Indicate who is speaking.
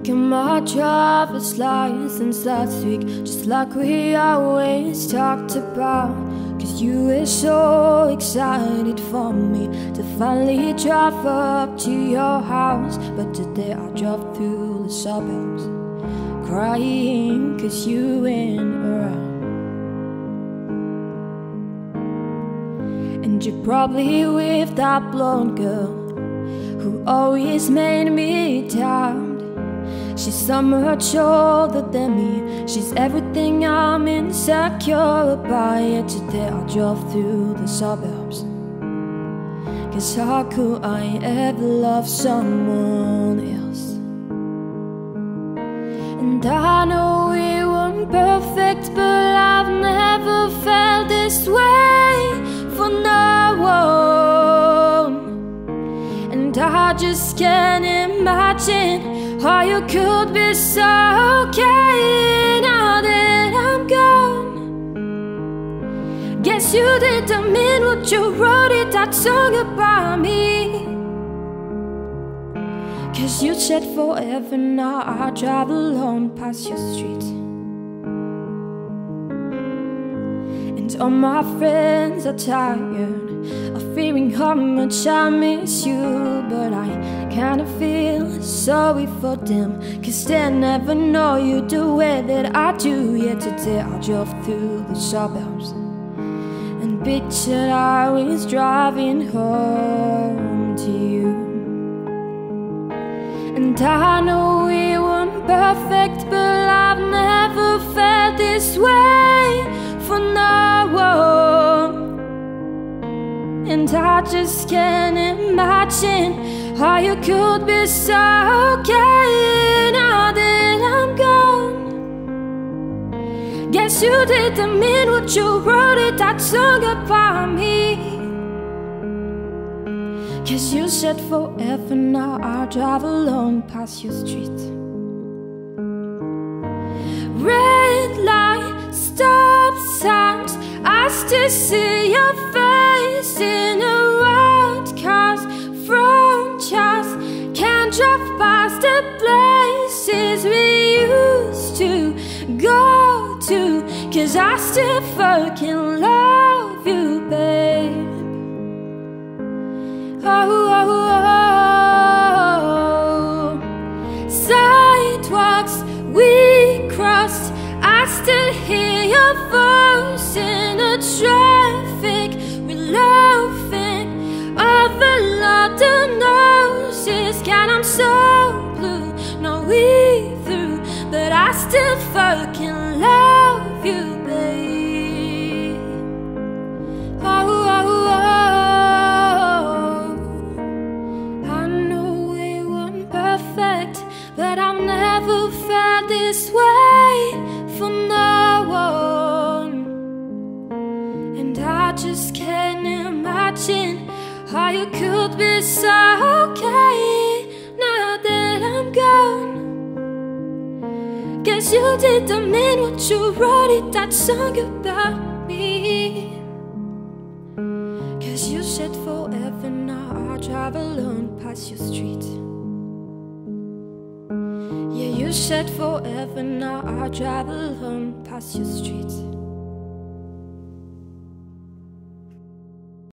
Speaker 1: Look at my driver's license last week, just like we always talked about. Cause you were so excited for me to finally drive up to your house. But today I drove through the suburbs, crying cause you weren't around. And you're probably with that blonde girl who always made me doubt. She's so much older than me, she's everything I'm insecure about. Yet today I drove through the suburbs, cause how could I ever love someone else? And I know we weren't perfect, but I've never felt this way for no one. And I just can't imagine how you could be so okay now that I'm gone. Guess you didn't mean what you wrote in that song about me. Cause you said forever, now I drive alone past your street. And all my friends are tired of fearing how much I miss you. But I kinda feel sorry for them, cause they never know you the way that I do. Yet today I drove through the suburbs and pictured I was driving home to you. And I know we weren't perfect, but I've never felt this way for no one. And I just can't imagine how you could be so okay now that I'm gone. Guess you didn't mean what you wrote in that song about me. Cause you said forever, now I drive alone past your street. Red light, stop signs, I still see your face in a road cars from just can't drive past the places we used to go to. Cause I still fucking love you, babe. Oh, oh, oh. Sidewalks we crossed, I still hear your voice in the traffic. We're laughing over London noses. God, I'm so blue, no we through, but I still fucking love you, babe. Oh, oh, oh. I know we weren't perfect, but I've never felt this way for no one. And I just can't imagine how you could be so okay now that I'm gone. Guess you didn't mean what you wrote in that song about me. Cause you said forever, now I drive alone past your street. Yeah, you said forever, now I drive alone past your street.